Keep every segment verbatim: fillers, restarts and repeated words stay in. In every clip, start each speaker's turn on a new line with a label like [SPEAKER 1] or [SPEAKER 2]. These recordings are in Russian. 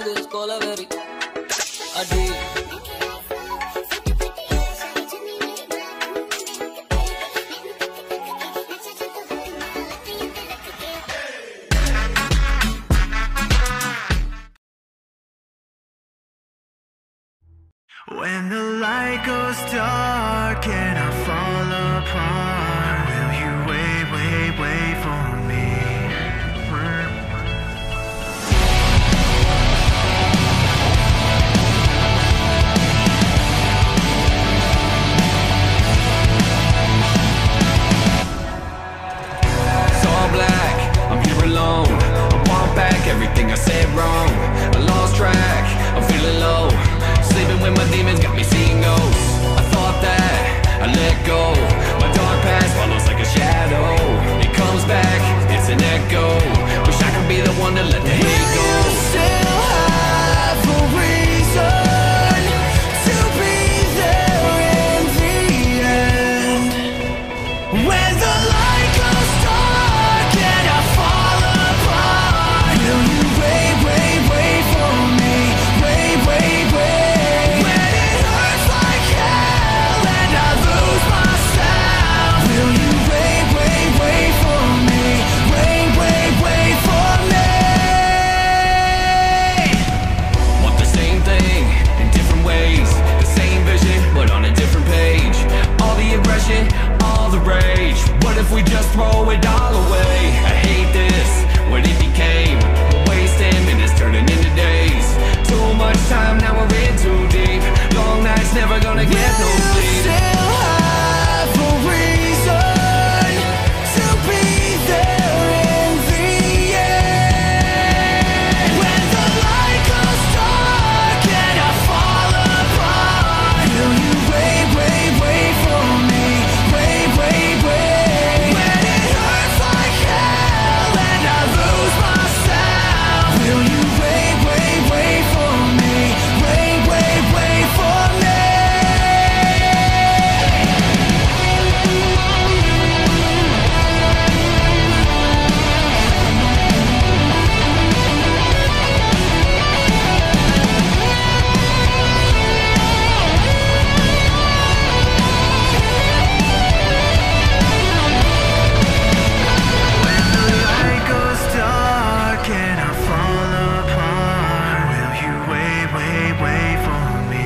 [SPEAKER 1] this Colaveri. Adi.
[SPEAKER 2] When the light goes dark and I fall apart, will you wait, wait, wait for me?
[SPEAKER 3] It's all black, I'm here alone. I want back everything I said wrong. I lost track, I'm feeling low. Sleeping with my demons got me seeing ghosts. I thought that I let go. My dark past follows like a shadow. It comes back, it's an echo. Wish I could be the one to let the hate go.
[SPEAKER 2] We still have a reason to be there in the end. When the light goes dark and I fall apart, will you wait, wait, wait for me? Wait, wait, wait.
[SPEAKER 3] All the rage, what if we just throw it all away? I hate this, what it became. Wasting minutes turning into days. Too much time, now we're in too deep. Long nights, never gonna get no sleep.
[SPEAKER 2] Still have a reason to be there in the end. When the light goes dark and I fall apart, will you wait, wait, wait for me? Wait, wait, wait. When it hurts like hell and I lose myself, will you wait, wait, wait for me? Wait, wait, wait for me. When the light goes dark and I fall apart, will you wait, wait, wait for me?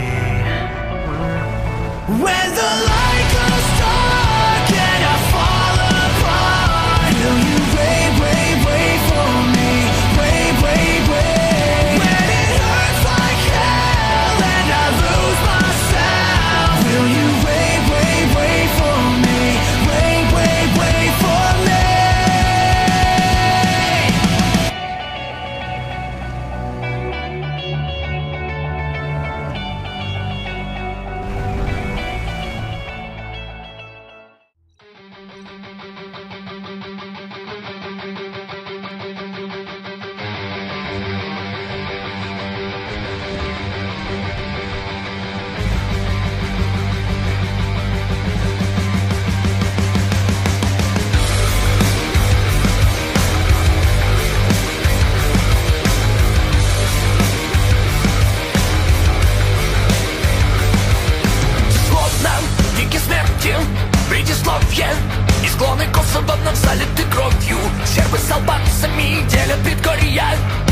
[SPEAKER 2] When the light goes dark and I fall apart, will you wait, wait, wait for me? Wait, wait, wait. When it hurts like hell and I lose myself, will you wait, wait, wait for me? Wait, wait, wait for me.
[SPEAKER 4] Словно веки смерти, предисловье. И склоны косово вновь залиты кровью. Сербы с албанцами делят предгорья.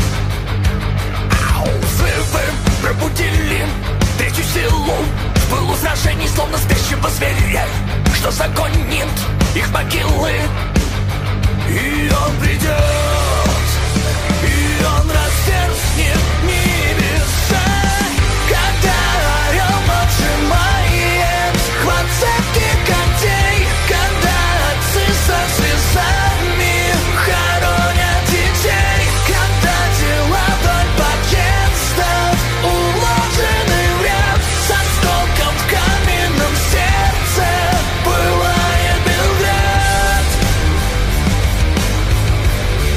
[SPEAKER 4] Ау, взрывы пробудили третью силу. В пылу сражений, словно спящего зверя, что загонит их могилы. И он придет, и он разверзнет небеса. Когда орел поджимает хват цепких когтей, когда отцы со слезами хоронят детей, когда тела вдоль подъездов уложены в ряд с осколком в каменном сердце пылает Белград.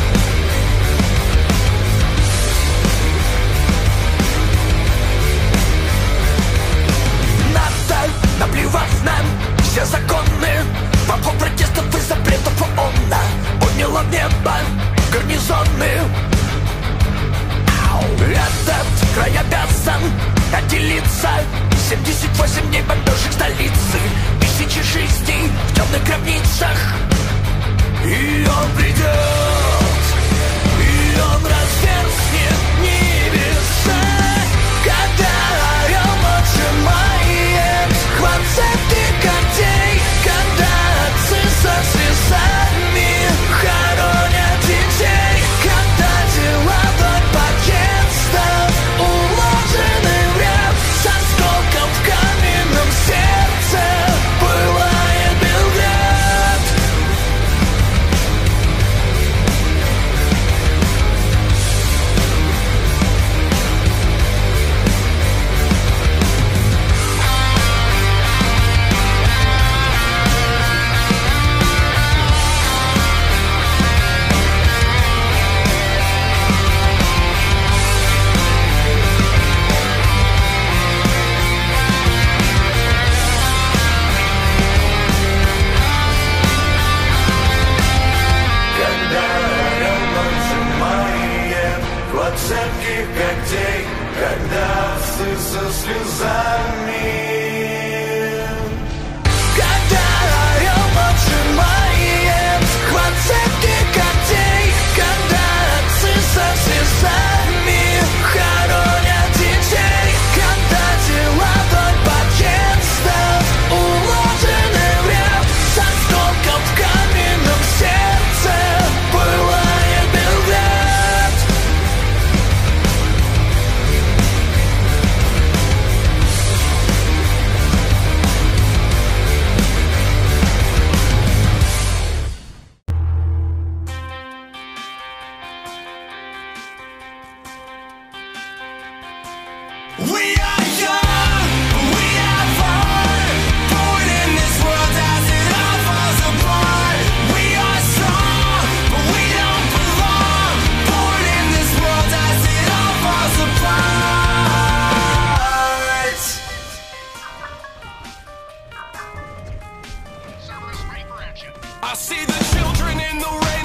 [SPEAKER 4] отделиться. Семьдесят восемь дней бомбежек столицы, тысячи жизней в темных гробницах. И он придет, и он разверзнет небеса. Когда орел поджимает хват цепи когтей, когда отцы со слезами хоронят детей, когда тела вдоль подъездов уложены в ряд, с осколком в каменном сердце пылает Белград. Цепких когтей, когда отцы со слезами. Когда орел поджимает хват цепких когтей, когда отцы со слезами хоронят детей, когда тела вдоль подъездов уложены в ряд, с осколком в каменном сердце пылает Белград. We are young, we have heart, born in this world as it all falls apart. We are strong, but we don't belong, born in this world as it all falls apart. I see the children in the rain.